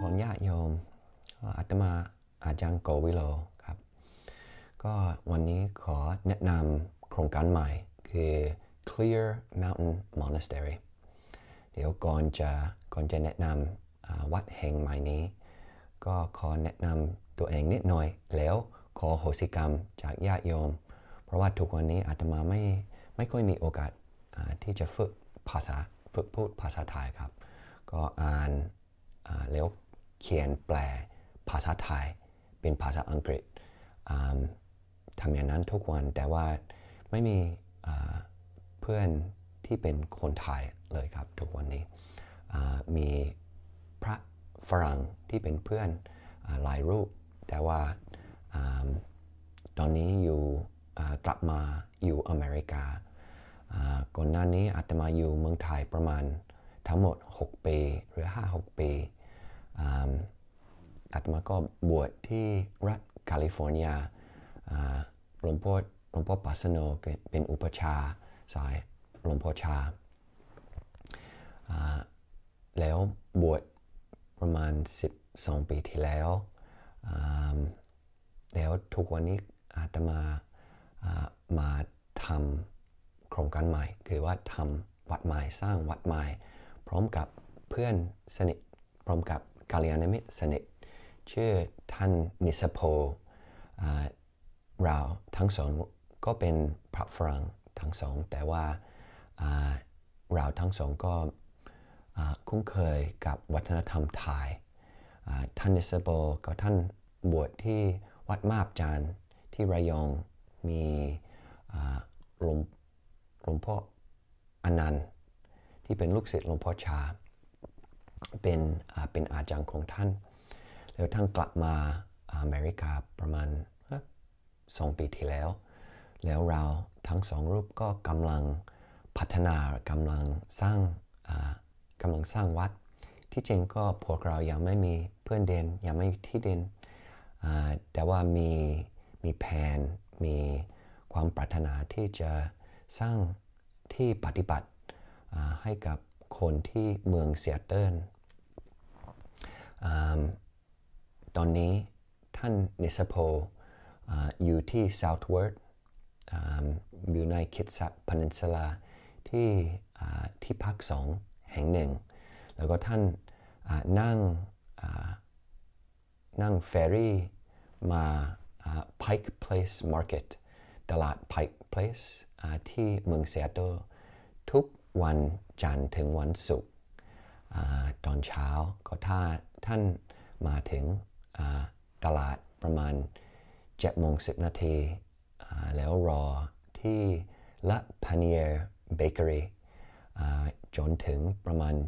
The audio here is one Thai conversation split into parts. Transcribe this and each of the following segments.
รญาติโยมอาตมาอาจารย์โกวิโลครับก็วันนี้ขอแนะนำโครงการใหม่คือ Clear Mountain Monastery เดี๋ยวก่อนจะแนะนำวัดแห่งใหม่นี้ก็ขอแนะนำตัวเองนิดหน่อยแล้วขอโหสิกรรมจากญาติโยมเพราะว่าทุกวันนี้อาตมาไม่ค่อยมีโอกาสที่จะฝึกพูดภาษาไทยครับก็อ่านแล้วเขียนแปลภาษาไทยเป็นภาษาอังกฤษทำอย่างนั้นทุกวันแต่ว่าไม่มีเพื่อนที่เป็นคนไทยเลยครับทุกวันนี้มีพระฝรั่งที่เป็นเพื่อนหลายรูปแต่ว่าตอนนี้กลับมาอยู่อเมริกาก่อนหน้านี้อาตมาอยู่เมืองไทยประมาณทั้งหมด6ปีหรือ 5-6 ปีอาตมาก็บวชที่รัฐแคลิฟอร์เนียหลวงพ่อปัสโนเป็นอุปชาสายหลวงพ่อชาแล้วบวชประมาณ12 ปีที่แล้วแล้วทุกวันนี้อาตมาทำโครงการใหม่คือว่าทำวัดใหม่สร้างวัดใหม่พร้อมกับเพื่อนสนิทพร้อมกับกัลยาณมิตรสนิทชื่อท่านนิสโพเราทั้งสองก็เป็นพระฝรั่งทั้งสองแต่ว่าเราทั้งสองก็คุ้นเคยกับวัฒนธรรมไทยท่านนิสโพก็ท่านบวชที่วัดมาบจานที่ระยองมีหลวงพ่ออนันต์ที่เป็นลูกศิษย์หลวงพ่อชาเป็นอาจารย์ของท่านแล้วท่านกลับมาอเมริกาประมาณ2 ปีที่แล้วเราทั้งสองรูปก็กำลังพัฒนากำลังสร้างวัดที่จริงก็พวกเรายังไม่มีเพื่อนเดินยังไม่มีที่เดินแต่ว่ามีแผนมีความปรารถนาที่จะสร้างที่ปฏิบัติให้กับคนที่เมืองซีแอตเทิลตอนนี้ท่านนิสโพอยู่ที่ Southward อยู่ในคิดซัตพานินซูลาที่พัก2 แห่งหนึ่งแล้วก็ท่านนั่งเฟอร์รี่มา Pike Place Market ตลาด Pike Place ที่เมืองซีแอตเทิลทุกวันจันทร์ถึงวันศุกร์ตอนเช้าก็ถ้าท่านมาถึงตลาดประมาณ7:10 นาทีแล้วรอที่ La Panier Bakery จนถึงประมาณ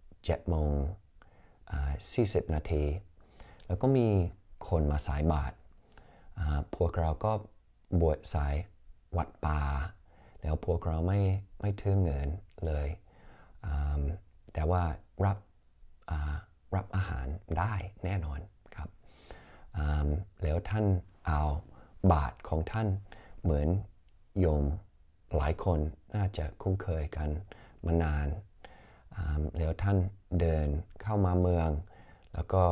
7:40 นาทีแล้วก็มีคนมาสายบาตรพวกเราก็บวชสายวัดป่าแล้วพวกเราไม่ถือเงินเลยแต่ว่ารับอาหารได้แน่นอนครับแล้วท่านเอาบาตรของท่านเหมือนโยมหลายคนน่าจะคุ้นเคยกันมานานแล้วท่านเดินเข้ามาเมืองแล้วก็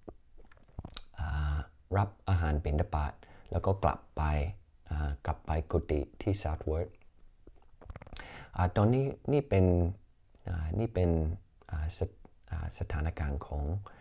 รับอาหารบิณฑบาตแล้วก็กลับไปกุฏิที่ Southward ตอนนี้นี่เป็นสถานการณ์ของ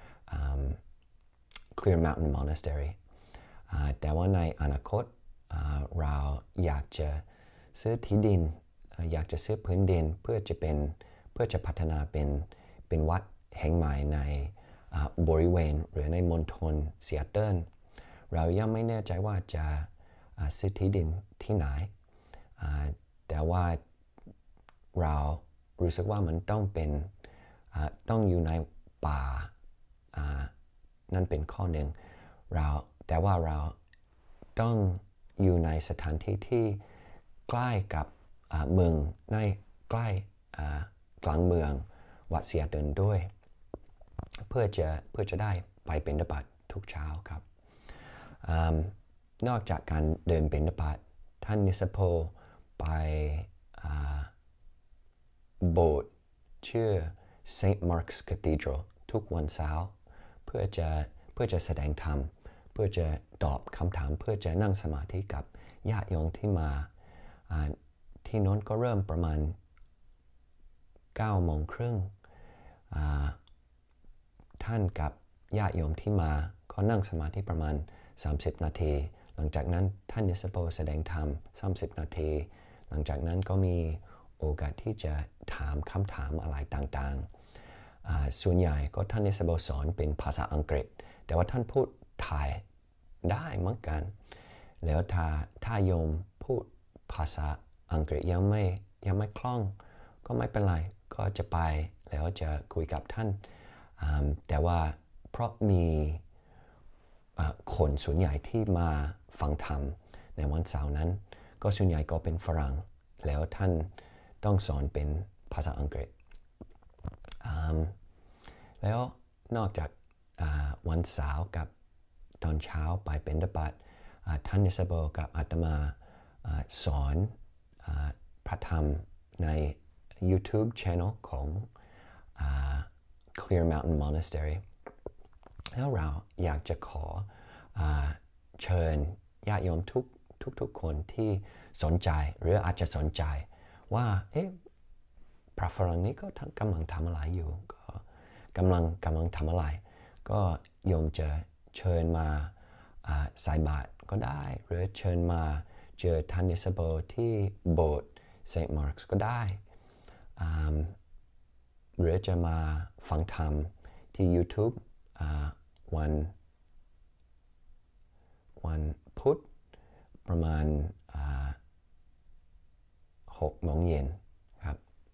Clear Mountain Monastery แต่ว่าในอนาคตเราอยากจะซื้อที่ดินอยากจะซื้อพื้นดินเพื่อจะพัฒนาเป็นวัดแห่งใหม่ในบริเวณหรือในมณฑลซีแอตเทิลเรายังไม่แน่ใจว่าจะซื้อที่ดินที่ไหนแต่ว่าเรารู้สึกว่ามันต้องอยู่ในป่านั่นเป็นข้อหนึ่งแต่ว่าเราต้องอยู่ในสถานที่ที่ใกล้กับเมืองในใกล้กลางเมืองวัดซีแอตเทิลด้วยเพื่อจะได้ไปบิณฑบาตทุกเช้าครับนอกจากการเดินบิณฑบาตท่านนิสโพไปโบสถ์ชื่อ St. Mark's Cathedral ทุกวันเสาร์เพื่อจะแสดงธรรมเพื่อจะตอบคำถามเพื่อจะนั่งสมาธิกับญาติโยมที่มาที่โน้นก็เริ่มประมาณ9 โมงครึ่งท่านกับญาติโยมที่มาก็นั่งสมาธิประมาณ30 นาทีหลังจากนั้นท่านยศโปแสดงธรรม30 นาทีหลังจากนั้นก็มีโอกาสที่จะถามคำถามอะไรต่างๆส่วนใหญ่ก็ท่านยศโปสอนเป็นภาษาอังกฤษแต่ว่าท่านพูดไทยได้เหมือนกันแล้วถ้าโยมพูดภาษาอังกฤษยังไม่คล่องก็ไม่เป็นไรก็จะไปแล้วจะคุยกับท่านแต่ว่าเพราะมีคนส่วนใหญ่ที่มาฟังธรรมในวันเสาร์นั้นก็ส่วนใหญ่ก็เป็นฝรั่งแล้วท่านต้องสอนเป็นภาษาอังกฤษแล้วนอกจากวันเสาร์กับตอนเช้าไปเป็นบิณฑบาตท่านยศโปกับอาตมาสอนพระธรรมใน YouTube Channel ของClear Mountain Monastery แล้วเราอยากจะขอเชิญญาติโยมทุกคนที่สนใจหรืออาจจะสนใจว่าพระฝรั่งนี้ก็กำลังทำอะไรอยู่ก็กำลังทำอะไรก็โยมจะเชิญมาใส่บาตรก็ได้หรือเชิญมาเจอท่านยศโปที่โบสถ์เซนต์มาร์กส์ก็ได้หรือจะมาฟังธรรมที่ YouTube วันพุธประมาณ6 โมงเย็นครับ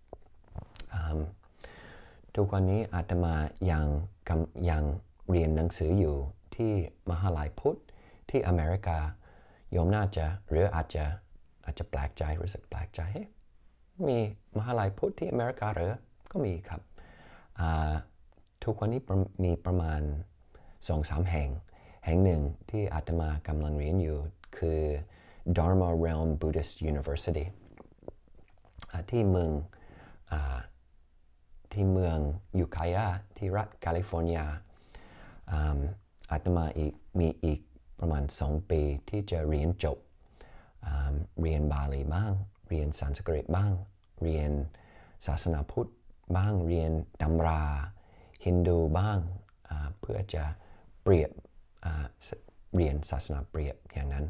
ทุกวันนี้อาตมายังเรียนหนังสืออยู่ที่มหาลัยพุทธที่อเมริกาโยมน่าจะหรืออาจจะแปลกใจรู้สึกแปลกใจมีมหาลัยพุทธที่อเมริกาหรือก็มีครับทุกวันนี้มีประมาณ 2-3 แห่งหนึ่งที่อาตมากำลังเรียนอยู่คือ Dharma Realm Buddhist University ที่เมืองยูคายาที่รัฐแคลิฟอร์เนียอาตมามีอีกประมาณ2 ปีที่จะเรียนจบเรียนบาลีบ้างเรียนสันสกฤตบ้างเรียนศาสนาพุทธบ้างเรียนตำราฮินดูบ้างเพื่อจะเปรียบเรียนศาสนาเปรียบอย่างนั้น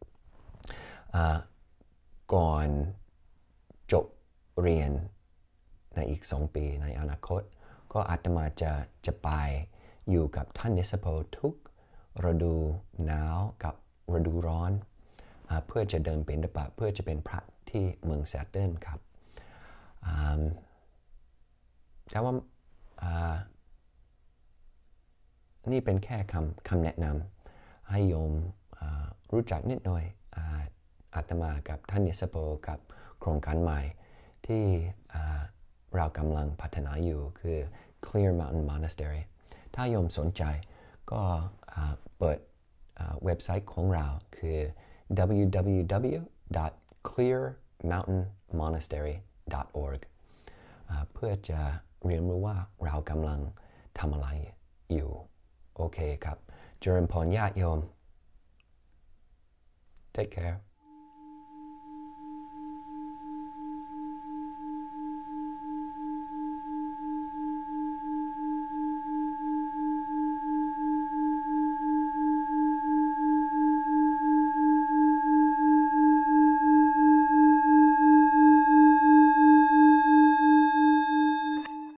ก่อนจบเรียนในอีก2 ปีในอนาคตก็อาตมาจะไปอยู่กับท่านยศโปทุกฤดูหนาวกับฤดูร้อนเพื่อจะเดินเป็นบิณฑบาตเพื่อจะเป็นพระที่เมืองแซตเทิลครับแต่ว่านี่เป็นแค่คำแนะนำให้โยมรู้จักนิดหน่อยอาตมากับท่านยศโปกับโครงการใหม่ที่เรากำลังพัฒนาอยู่คือ Clear Mountain Monastery ถ้าโยมสนใจก็เปิดเว็บไซต์ของเราคือ www.clearmountainmonastery.org เพื่อจะเรียนรู้ว่าเรากำลังทำอะไรอยู่โอเคครับเจริญพรญาติโยม Take care